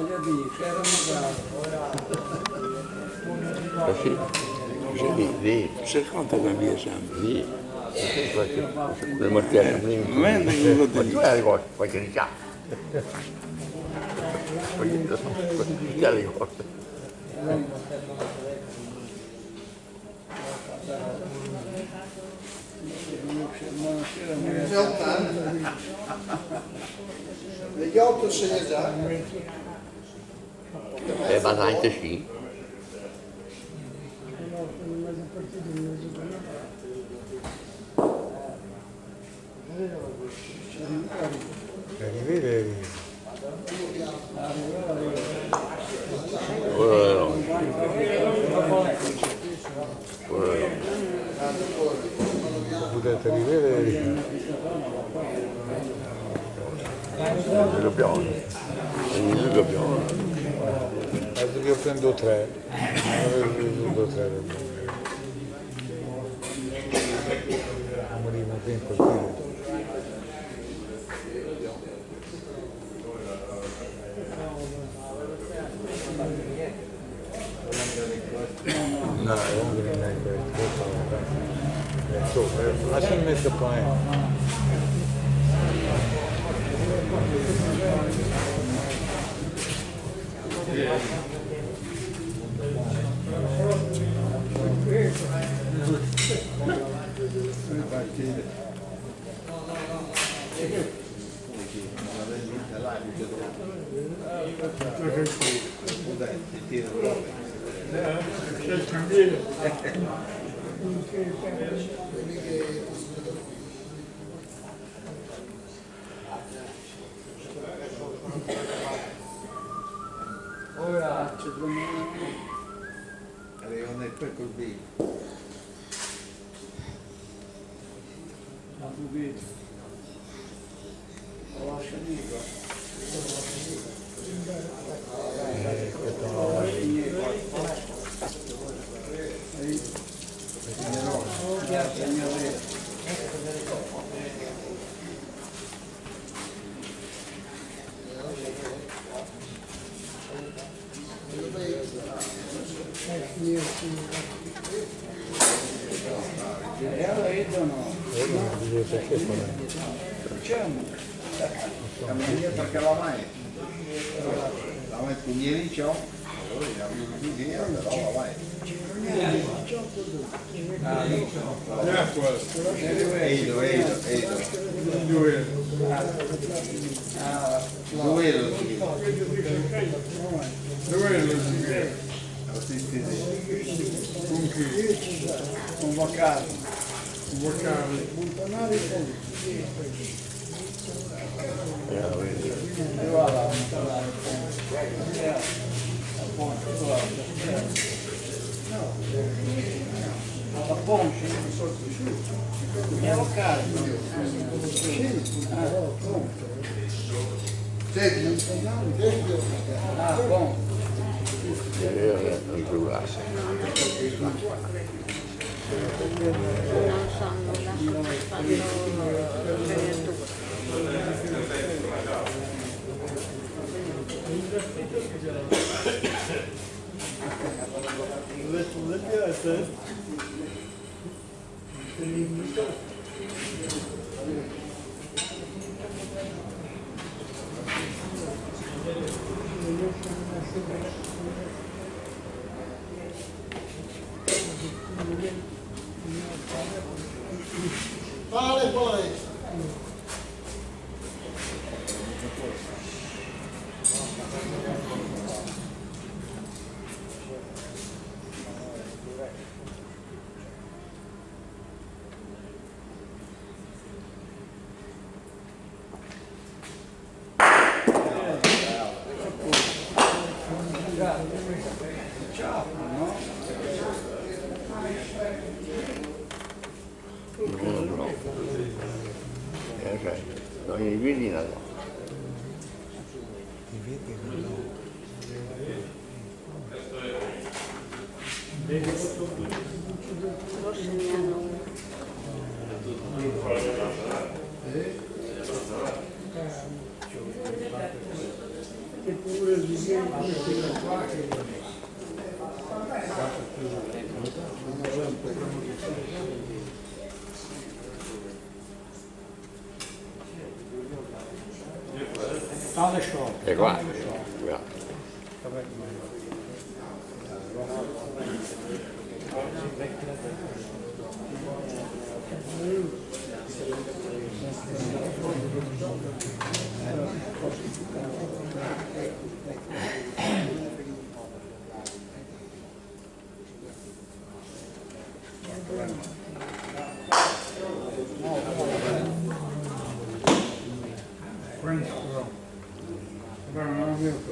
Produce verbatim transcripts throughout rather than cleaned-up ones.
Così, così, lì, secondo che via sempre, lì. Le mortiere, ma tu hai ricordo, poi che ricca. Poi che hai ricordo. Gli otto sei già. Eh, ma anche sì. Arrivederci. Quello quello Potete rivedere il gabbiano, il gabbiano. adesso che io prendo tre prendo tre moriamo ben colpito. No, non è questo. Lasciami mettere qua. Ora c'è arrivano nel per col la buvita lo lascia lì perché la mai la mai pugneri ciò la pugneri però la mai Eido, Eido, Eido due due con chi? Con vocale con vocale Montanari con guarda la ponce mi è locale ah bon il cellulare. Non so nulla, fanno creature. Vale poi ciao no? Eh, cioè, non i vini no. I vedi no. Forse ne hanno uno. Eppure Alle schon. E qua. Ja. French girl. Agora não é meu.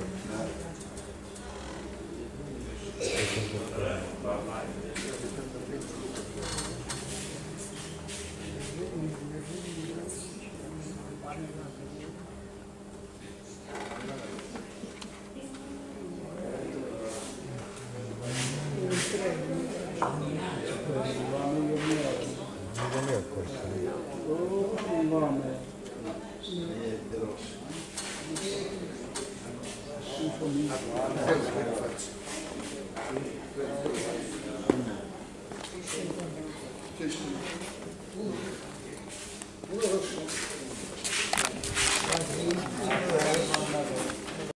Uno